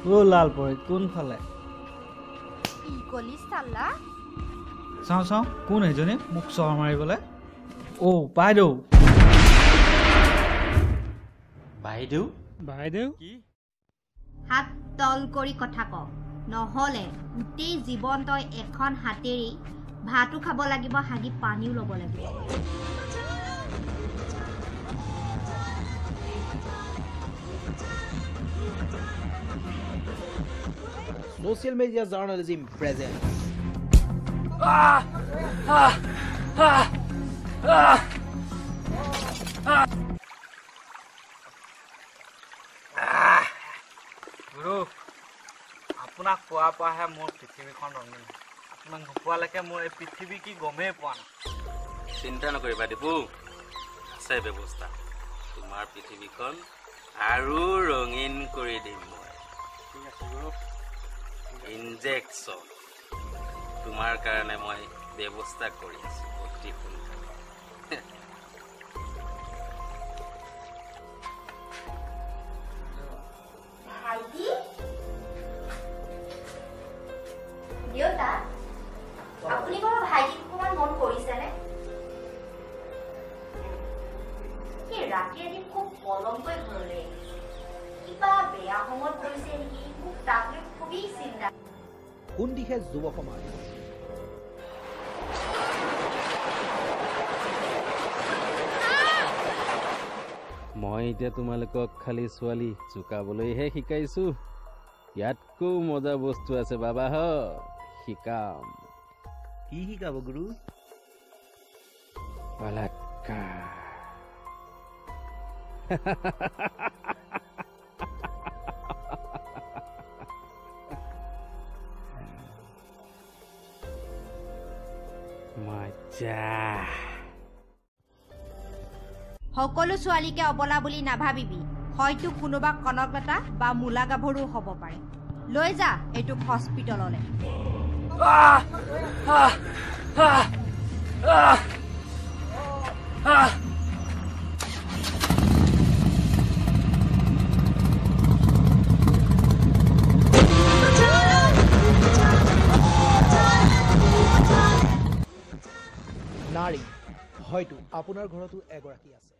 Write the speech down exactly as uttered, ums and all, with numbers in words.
ও লাল পৰে কোনফালে কি কলি চালা চাওঁ চাওঁ কোন এজনী মোক চৰ মাৰিবলৈ ও বাইদেউ বাইদেউ বাইদেউ কি হাত তল কৰি কথা ক নহলে গোটেই জীৱন তই এখন হাতেৰি ভাতো খাব লাগিব হাগি পানীও ল'ব লাগিব Social media journalism presents. Ah! Ah! Ah! Ah! Ah! গুৰু আপোনাক পোৱা পোৱাহে মোৰ পৃথিৱীখন ৰঙীন আপোনাক নোপোৱালৈকে মোৰ এই পৃথিৱী কি গমেই পোৱা নাই চিন্তা নকৰিবা দীপু আছে ব্যৱস্থা তোমাৰ পৃথিৱীখন আৰু ৰঙীন কৰি দিম মই ঠিক আছে গুৰু ইনজেকশ্যন তোমাৰ কাৰণে মই ব্যৱস্থা কৰি আছো অতি সোনকালে ভাইটি দেউতা আপুনি বাৰু ভাইটিক অকণমান মন কৰিছেনে কি ৰাতি ৰাতি খুব পলমকৈ ঘৰলৈ কিবা বেয়া সময়ত পৰিছে নেকি মোক তাক লৈ খুবেই চিন্তা কোন দিশে যুৱ সমাজ মই এতিয়া তোমালোকক খালি ছোৱালী জোকাবলৈহে শিকাইছো ইয়াতকৈ মজা বস্তু আছে বাবা হ শিকাম কি শিকাব গুৰু বলাৎকাৰ মজা সকলো ছোৱালীকে অবলা বুলি নাভাবিবি হয়তো কোনোবা কনকলতা বা মূলা গাভৰু হ'ব পাৰে লৈ যা এইটো হস্পিটেললৈ নাৰী হয়তো আপোনাৰ ঘৰতো এগৰাকী আছে